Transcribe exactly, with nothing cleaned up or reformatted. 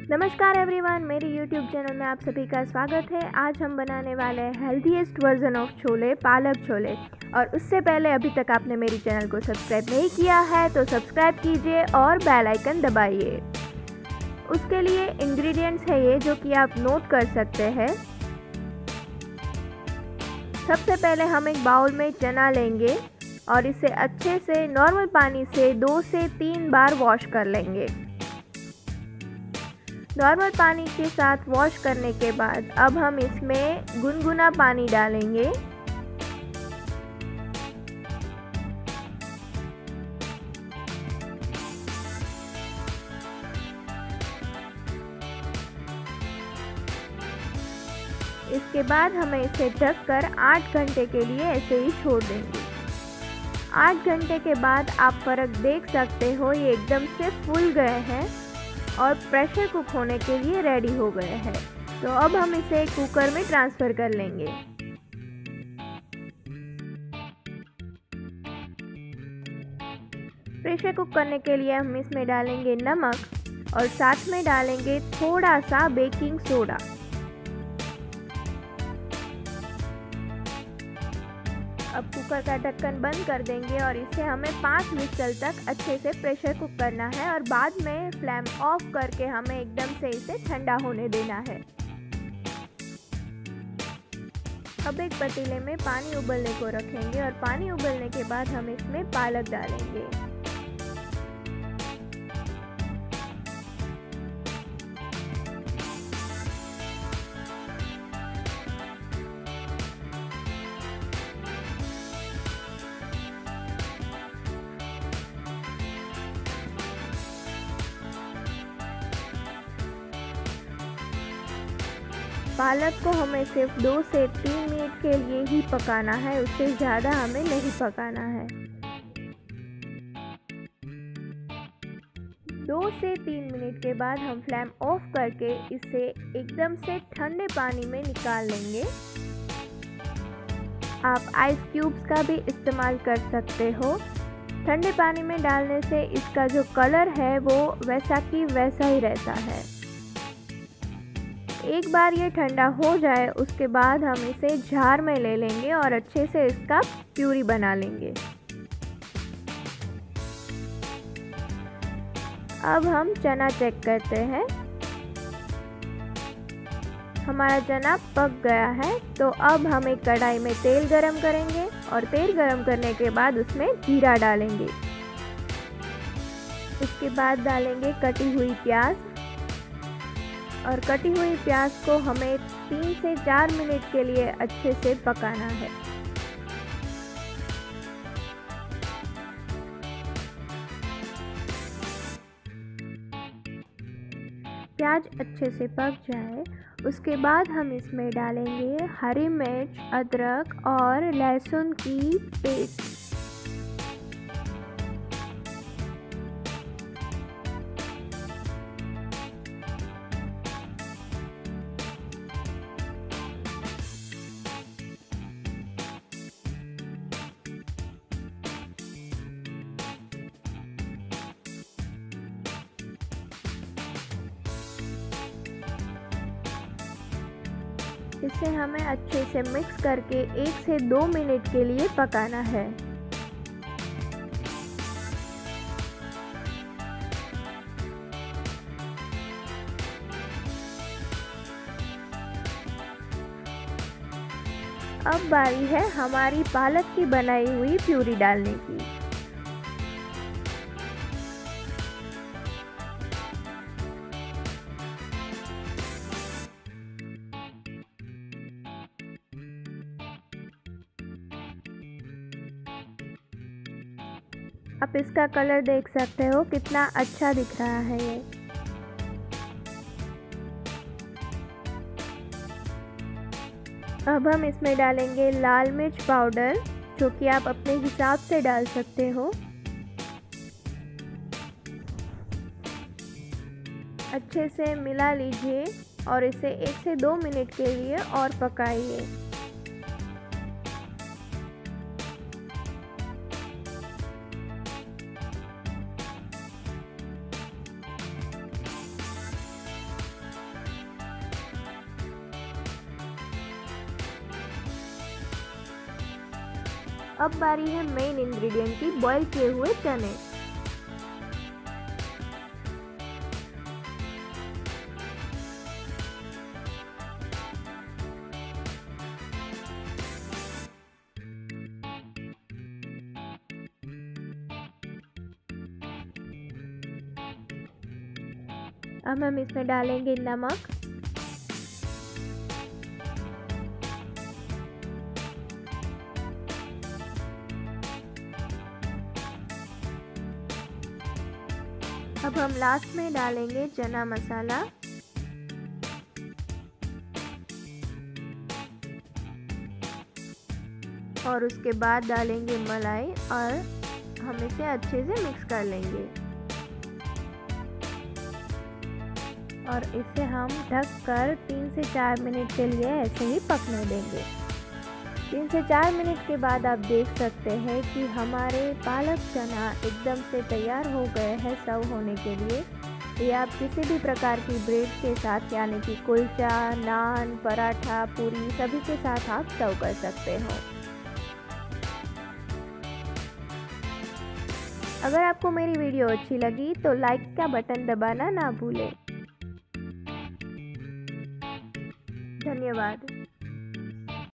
नमस्कार एवरीवन, मेरे YouTube channel में आप सभी का स्वागत है। आज हम बनाने वाले हैं हेल्दीएस्ट वर्जन ऑफ छोले, पालक छोले। और उससे पहले अभी तक आपने मेरी चैनल को सब्सक्राइब नहीं किया है तो सब्सक्राइब कीजिए और बेल आइकन दबाइए। उसके लिए इंग्रेडिएंट्स है ये जो कि आप नोट कर सकते हैं। सबसे पहले हम एक बाउल में चना लेंगे और इसे अच्छे से नॉर्मल पानी से दो से तीन बार वॉश कर लेंगे। नॉर्मल पानी के साथ वॉश करने के बाद अब हम इसमें गुनगुना पानी डालेंगे। इसके बाद हमें इसे ढककर आठ घंटे के लिए ऐसे ही छोड़ देंगे। आठ घंटे के बाद आप फर्क देख सकते हो, ये एकदम से फूल गए हैं और प्रेशर कुक होने के लिए रेडी हो गए हैं। तो अब हम इसे कुकर में ट्रांसफ़र कर लेंगे। प्रेशर कुक करने के लिए हम इसमें डालेंगे नमक और साथ में डालेंगे थोड़ा सा बेकिंग सोडा। अब कुकर का ढक्कन बंद कर देंगे और इसे हमें पाँच विसल तक अच्छे से प्रेशर कुक करना है और बाद में फ्लेम ऑफ करके हमें एकदम से इसे ठंडा होने देना है। अब एक पतीले में पानी उबलने को रखेंगे और पानी उबलने के बाद हम इसमें पालक डालेंगे। पालक को हमें सिर्फ दो से तीन मिनट के लिए ही पकाना है, उससे ज़्यादा हमें नहीं पकाना है। दो से तीन मिनट के बाद हम फ्लेम ऑफ करके इसे एकदम से ठंडे पानी में निकाल लेंगे। आप आइस क्यूब्स का भी इस्तेमाल कर सकते हो। ठंडे पानी में डालने से इसका जो कलर है वो वैसा की वैसा ही रहता है। एक बार ये ठंडा हो जाए उसके बाद हम इसे जार में ले लेंगे और अच्छे से इसका प्यूरी बना लेंगे। अब हम चना चेक करते हैं। हमारा चना पक गया है तो अब हम एक कढ़ाई में तेल गरम करेंगे और तेल गरम करने के बाद उसमें जीरा डालेंगे। उसके बाद डालेंगे कटी हुई प्याज और कटी हुई प्याज को हमें तीन से चार मिनट के लिए अच्छे से पकाना है। प्याज अच्छे से पक जाए उसके बाद हम इसमें डालेंगे हरी मिर्च, अदरक और लहसुन की पेस्ट। इसे हमें अच्छे से मिक्स करके एक से दो मिनट के लिए पकाना है। अब बारी है हमारी पालक की बनाई हुई प्यूरी डालने की। आप इसका कलर देख सकते हो कितना अच्छा दिख रहा है ये। अब हम इसमें डालेंगे लाल मिर्च पाउडर जो कि आप अपने हिसाब से डाल सकते हो। अच्छे से मिला लीजिए और इसे एक से दो मिनट के लिए और पकाइए। अब बारी है मेन इंग्रेडिएंट की, बॉईल किए हुए चने। अब हम इसमें डालेंगे नमक, अब हम लास्ट में डालेंगे चना मसाला, और उसके बाद डालेंगे मलाई और हम इसे अच्छे से मिक्स कर लेंगे और इसे हम ढककर तीन से चार मिनट के लिए ऐसे ही पकने देंगे। तीन से चार मिनट के बाद आप देख सकते हैं कि हमारे पालक चना एकदम से तैयार हो गए हैं सर्व होने के लिए। ये आप किसी भी प्रकार की ब्रेड के साथ, यानी कि कुलचा, नान, पराठा, पूरी सभी के साथ आप सर्व कर सकते हो। अगर आपको मेरी वीडियो अच्छी लगी तो लाइक का बटन दबाना ना भूलें। धन्यवाद।